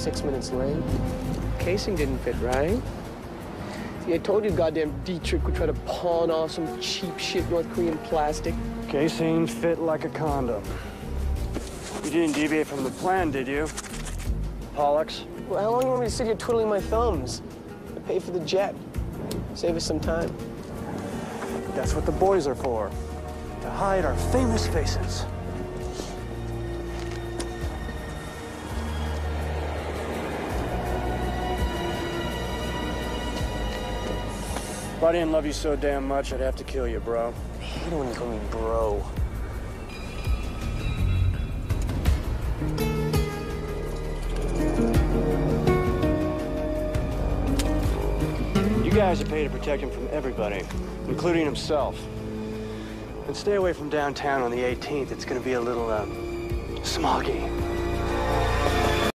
6 minutes late. Casing didn't fit, right? See, I told you goddamn Dietrich would try to pawn off some cheap shit North Korean plastic. Casing fit like a condom. You didn't deviate from the plan, did you? Pollux? Well, how long do you want me to sit here twiddling my thumbs? I pay for the jet. Save us some time. That's what the boys are for. To hide our famous faces. If I didn't love you so damn much, I'd have to kill you, bro. I hate it when you call me bro. You guys are paid to protect him from everybody, including himself. And stay away from downtown on the 18th. It's gonna be a little, smoggy.